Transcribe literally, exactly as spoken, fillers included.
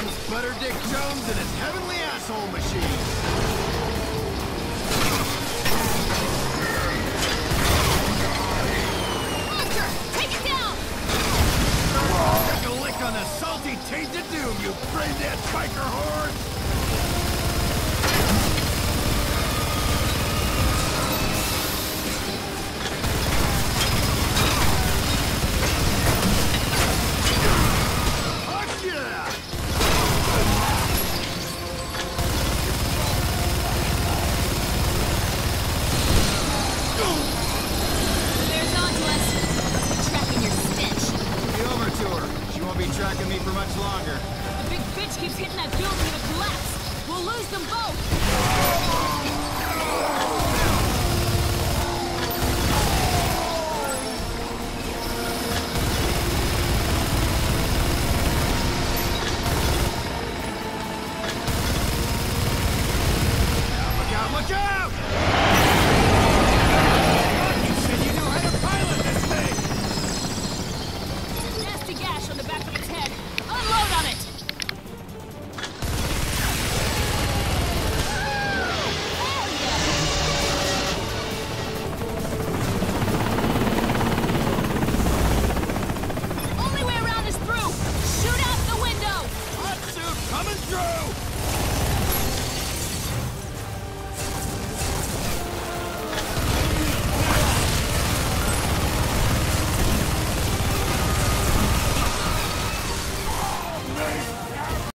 It's Butter Dick Jones and his heavenly asshole machine. Monster, take it down! Take a lick on the salty tainted doom, you brain-dead biker horde! Tracking me for much longer. The big bitch keeps hitting that building to collapse. We'll lose them both. Look out, look out! You said you knew how to pilot this thing! Nasty gash on the back of its head. Unload on it! Only way around is through! Shoot out the window! Hot suit coming through!